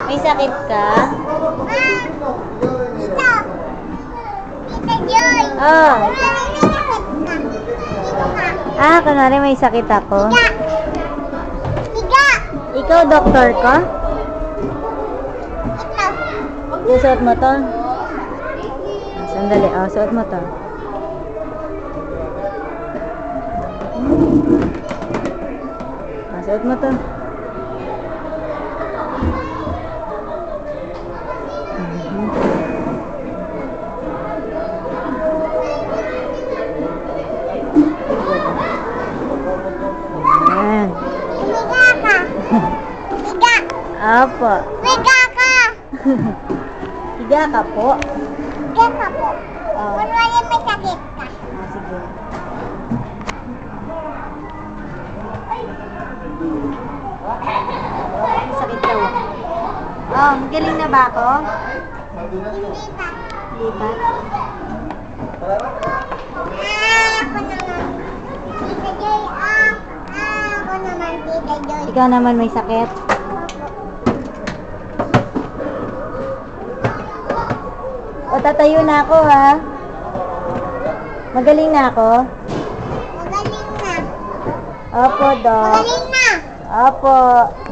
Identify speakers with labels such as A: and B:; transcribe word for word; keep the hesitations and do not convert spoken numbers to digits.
A: May sakit ka?
B: Ah, dito. Tita Joy.
A: Oh.
B: Kunwari may sakit ka. Dito ka.
A: Ah, kunwari may sakit ako.
B: Higa. Higa.
A: Ikaw, doktor ko?
B: Ito.
A: Suot mo to? Sandali. Oh, suot mo to. Ah, suot mo to. Mhm. Ayan.
B: Higa ka. Higa.
A: Apo.
B: Higa ka.
A: Higa ka po.
B: Higa ka po.
A: Oh.
B: Kunwari may sakit ka.
A: Ah, sige. Sakit daw. Oh, galing na ba ako?
B: Hindi pa.
A: Hindi pa.
B: Ah, ako naman. Tita Joy, ah. Ah, ako naman, Tita Joy.
A: Ikaw naman may sakit? O, tatayo na ako, ha? Magaling na ako?
B: Magaling na.
A: Opo, Doc.
B: Magaling na.
A: Opo.